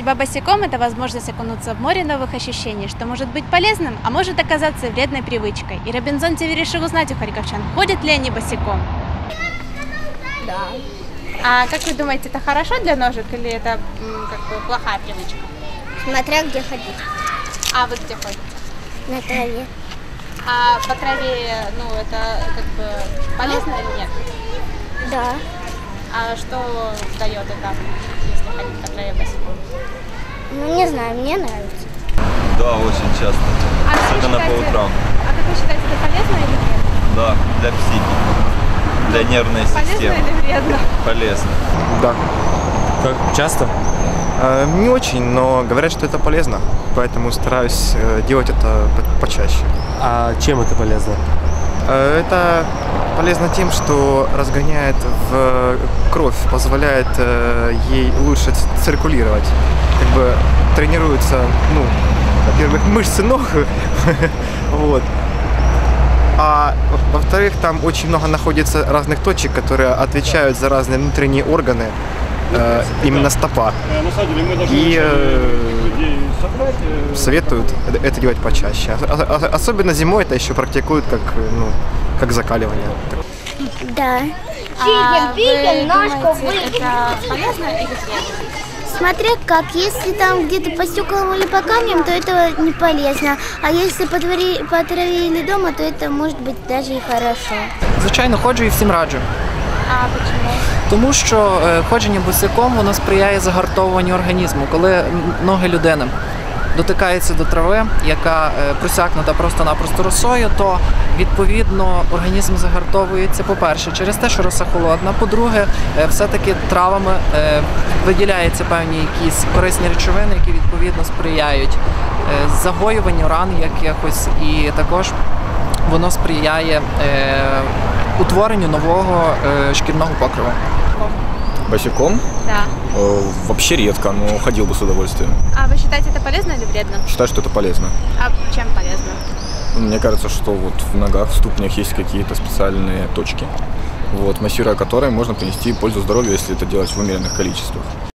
Ходьба босиком – это возможность окунуться в море новых ощущений, что может быть полезным, а может оказаться вредной привычкой. И Робинзон TV решил узнать у харьковчан, ходят ли они босиком. Да. А как вы думаете, это хорошо для ножек или это как бы плохая привычка? Смотря где ходить. А вы где ходите? На траве. А по траве, ну, это как бы полезно или нет? Да. А что дает это, если ходить по траве босиком? Ну, не знаю, мне нравится. Да, очень часто. Особенно по утрам. А как вы считаете, это полезно или нет? Да, для психики, для нервной системы. Полезно или вредно? Полезно. Да. Как часто? Не очень, но говорят, что это полезно, поэтому стараюсь делать это почаще. А чем это полезно? Это полезно тем, что разгоняет в кровь, позволяет ей лучше циркулировать. Как бы тренируются, ну, во-первых, мышцы ног, вот. А во-вторых, там очень много находится разных точек, которые отвечают за разные внутренние органы, именно стопа. И советуют это делать почаще. Особенно зимой это еще практикуют как закаливание. Да. А вы думаете, это полезно или вредно? Смотря как, если там где-то по стеклам или по камням, то это не полезно. А если по траве или дома, то это может быть даже и хорошо. Звичайно, ходжу і всім раджу. А почему? Тому що ходження босиком воно сприяє загартовуванню організму. Коли ноги людини дотикаються до трави, яка просякнута просто-напросто росою, то відповідно організм загартовується, по-перше, через те, що роса холодна. По-друге, все-таки травами виділяються певні якісь корисні речовини, які відповідно сприяють загоюванню ран якихось, і також воно сприяє утворенню нового шкірного покриву. Босиком? Да. Вообще редко, но ходил бы с удовольствием. А вы считаете, это полезно или вредно? Считаю, что это полезно. А чем полезно? Мне кажется, что вот в ногах, в ступнях есть какие-то специальные точки, вот, массируя которые можно принести пользу здоровью, если это делать в умеренных количествах.